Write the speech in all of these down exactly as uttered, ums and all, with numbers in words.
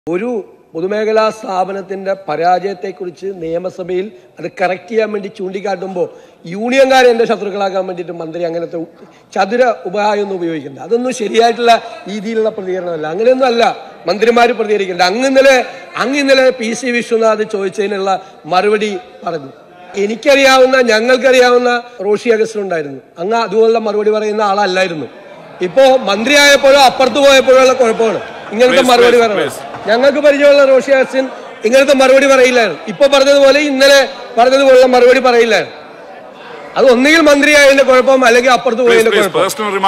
ഒരു പൊതുമേഖലാ സ്ഥാപനത്തിന്റെ പരാജയത്തെക്കുറിച്ച് നിയമസഭയിൽ അത് കറക്റ്റ് ചെയ്യാൻ വേണ്ടി ചൂണ്ടിക്കാട്ടുമ്പോൾ യൂണിയൻകാരെ എൻ്റെ ശത്രുക്കളാക്കാൻ വേണ്ടിയിട്ട് മന്ത്രി അങ്ങനത്തെ ചതുര ഉപായമൊന്നും ഉപയോഗിക്കുന്നുണ്ട്. അതൊന്നും ശരിയായിട്ടുള്ള രീതിയിലുള്ള പ്രതികരണമല്ല. അങ്ങനെയൊന്നും അല്ല മന്ത്രിമാർ പ്രതികരിക്കേണ്ടത്. അങ്ങ് ഇന്നലെ അങ്ങ് ഇന്നലെ പി സി വിശ്വനാഥ് ചോദിച്ചതിനുള്ള മറുപടി പറഞ്ഞു. എനിക്കറിയാവുന്ന ഞങ്ങൾക്കറിയാവുന്ന റോഷി അഗസ്റ്റൻ ഉണ്ടായിരുന്നു. അങ്ങ് അതുപോലുള്ള മറുപടി പറയുന്ന ആളല്ലായിരുന്നു. ഇപ്പോ മന്ത്രിയായപ്പോഴോ അപ്പുറത്ത് പോയപ്പോഴോ ഉള്ള കുഴപ്പമാണ് ഇങ്ങനത്തെ മറുപടി പറയണം. ഞങ്ങൾക്ക് പരിചയമുള്ള റോഷി അഗസ്റ്റൻ ഇങ്ങനത്തെ മറുപടി പറയില്ലായിരുന്നു. ഇപ്പൊ പറഞ്ഞതുപോലെ ഇന്നലെ പറഞ്ഞതുപോലുള്ള മറുപടി പറയില്ലായിരുന്നു. അത് ഒന്നുകിൽ മന്ത്രിയായതിന്റെ കുഴപ്പം അല്ലെങ്കിൽ അപ്പുറത്ത് പോയതിന്റെ കുഴപ്പം.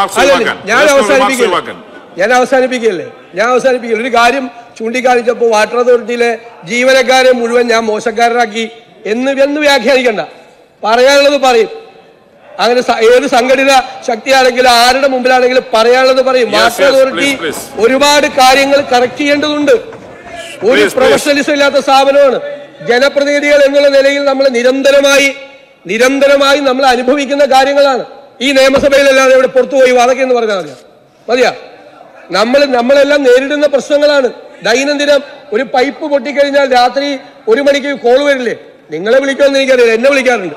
ഞാൻ അവസാനിപ്പിക്കില്ല ഞാൻ അവസാനിപ്പിക്കില്ലേ ഞാൻ അവസാനിപ്പിക്കില്ല ഒരു കാര്യം ചൂണ്ടിക്കാണിച്ചപ്പോൾ വാട്ടർ അതോറിറ്റിയിലെ ജീവനക്കാരെ മുഴുവൻ ഞാൻ മോശക്കാരനാക്കി എന്ന് എന്ന് വ്യാഖ്യാനിക്കണ്ട. പറയാനുള്ളത് പറയും. അങ്ങനെ ഏത് സംഘടിത ശക്തിയാണെങ്കിലും ആരുടെ മുമ്പിലാണെങ്കിലും പറയാനുള്ളത് പറയും. വാട്ടർ അതോറിറ്റി ഒരുപാട് കാര്യങ്ങൾ കറക്റ്റ് ചെയ്യേണ്ടതുണ്ട്. ഒരു പ്രൊഫഷണലിസം ഇല്ലാത്ത സ്ഥാപനമാണ്. ജനപ്രതിനിധികൾ എന്നുള്ള നിലയിൽ നമ്മൾ നിരന്തരമായി നിരന്തരമായി നമ്മൾ അനുഭവിക്കുന്ന കാര്യങ്ങളാണ്. ഈ നിയമസഭയിലല്ലാതെ ഇവിടെ പുറത്തുപോയി അതൊക്കെ എന്ന് പറഞ്ഞാൽ മതിയാ മതിയാ നമ്മൾ നമ്മളെല്ലാം നേരിടുന്ന പ്രശ്നങ്ങളാണ്. ദൈനംദിനം ഒരു പൈപ്പ് പൊട്ടിക്കഴിഞ്ഞാൽ രാത്രി ഒരു മണിക്ക് കോൾ വരില്ലേ? നിങ്ങളെ വിളിക്കുമെന്ന് എനിക്കറിയില്ല, എന്നെ വിളിക്കാറുണ്ട്.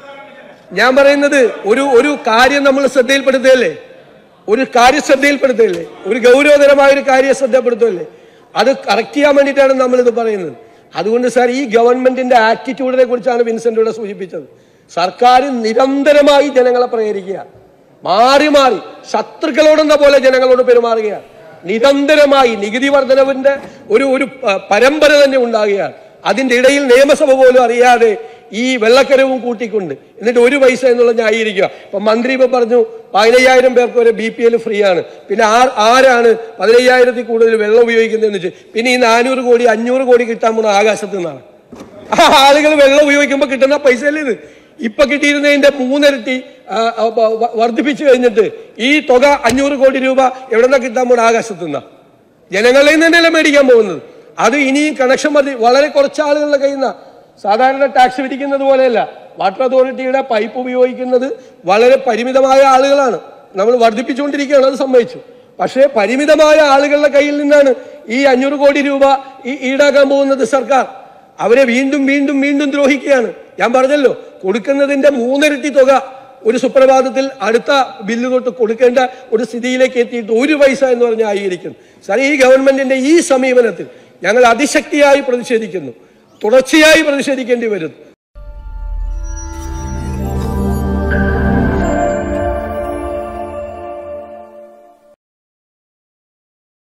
ഞാൻ പറയുന്നത് ഒരു ഒരു കാര്യം നമ്മൾ ശ്രദ്ധയിൽപ്പെടുത്തുകയല്ലേ ഒരു കാര്യം ശ്രദ്ധയിൽപ്പെടുത്തുകയല്ലേ ഒരു ഗൗരവതരമായ ഒരു കാര്യം ശ്രദ്ധപ്പെടുത്തുകയല്ലേ അത് കറക്റ്റ് ചെയ്യാൻ വേണ്ടിയിട്ടാണ് നമ്മളിത് പറയുന്നത്. അതുകൊണ്ട് സാർ ഈ ഗവൺമെന്റിന്റെ ആറ്റിറ്റ്യൂഡിനെ കുറിച്ചാണ് വിൻസെന്റ് ഇവിടെ സൂചിപ്പിച്ചത്. സർക്കാർ നിരന്തരമായി ജനങ്ങളെ പ്രേരിക്കുക, മാറി മാറി ശത്രുക്കളോടെന്ന പോലെ ജനങ്ങളോട് പെരുമാറുകയാണ്. നിരന്തരമായി നികുതി വർധനവിന്റെ ഒരു ഒരു പരമ്പര തന്നെ ഉണ്ടാകുകയാണ്. അതിന്റെ ഇടയിൽ നിയമസഭ പോലും അറിയാതെ ഈ വെള്ളക്കരവും കൂട്ടിക്കൊണ്ട് എന്നിട്ട് ഒരു പൈസ എന്നുള്ള ന്യായീകരിക്കുക. ഇപ്പൊ മന്ത്രി ഇപ്പൊ പറഞ്ഞു പതിനയ്യായിരം പേർക്ക് വരെ ബി പി എൽ ഫ്രീ ആണ്. പിന്നെ ആ ആരാണ് പതിനയ്യായിരത്തിൽ കൂടുതൽ വെള്ളം ഉപയോഗിക്കുന്നതെന്ന് വെച്ച് പിന്നെ ഈ നാനൂറ് കോടി അഞ്ഞൂറ് കോടി കിട്ടാൻ പോകുന്ന ആകാശത്തു നിന്നാണ്. ആ ആളുകൾ വെള്ളം ഉപയോഗിക്കുമ്പോൾ കിട്ടുന്ന പൈസ അല്ലേ ഇത്? ഇപ്പൊ കിട്ടിയിരുന്നതിന്റെ മൂന്നിരട്ടി വർദ്ധിപ്പിച്ചു കഴിഞ്ഞിട്ട് ഈ തുക അഞ്ഞൂറ് കോടി രൂപ എവിടെന്നാ കിട്ടാൻ പോകുന്ന ആകാശത്തു നിന്നാ ജനങ്ങളിൽ നിന്ന് തന്നെയല്ലേ മേടിക്കാൻ പോകുന്നത്. അത് ഇനിയും കണക്ഷൻ വർദ്ധി വളരെ കുറച്ച് ആളുകളുടെ കയ്യിൽ നിന്നാ. സാധാരണ ടാക്സ് പിടിക്കുന്നത് പോലെയല്ല. വാട്ടർ അതോറിറ്റിയുടെ പൈപ്പ് ഉപയോഗിക്കുന്നത് വളരെ പരിമിതമായ ആളുകളാണ്. നമ്മൾ വർദ്ധിപ്പിച്ചുകൊണ്ടിരിക്കുകയാണ്, അത് സമ്മതിച്ചു. പക്ഷേ പരിമിതമായ ആളുകളുടെ കയ്യിൽ നിന്നാണ് ഈ അഞ്ഞൂറ് കോടി രൂപ ഈ ഈടാക്കാൻ പോകുന്നത് സർക്കാർ. അവരെ വീണ്ടും വീണ്ടും വീണ്ടും ദ്രോഹിക്കുകയാണ്. ഞാൻ പറഞ്ഞല്ലോ, കൊടുക്കുന്നതിന്റെ മൂന്നിരട്ടി തുക ഒരു സുപ്രഭാതത്തിൽ അടുത്ത ബില്ല് തൊട്ട് കൊടുക്കേണ്ട ഒരു സ്ഥിതിയിലേക്ക് എത്തിയിട്ട് ഒരു പൈസ എന്ന് പറഞ്ഞ് ആയിരിക്കുന്നു. സാർ, ഈ ഗവൺമെന്റിന്റെ ഈ സമീപനത്തിൽ ഞങ്ങൾ അതിശക്തിയായി പ്രതിഷേധിക്കുന്നു. തുടർച്ചയായി പ്രതിഷേധിക്കേണ്ടി വരും.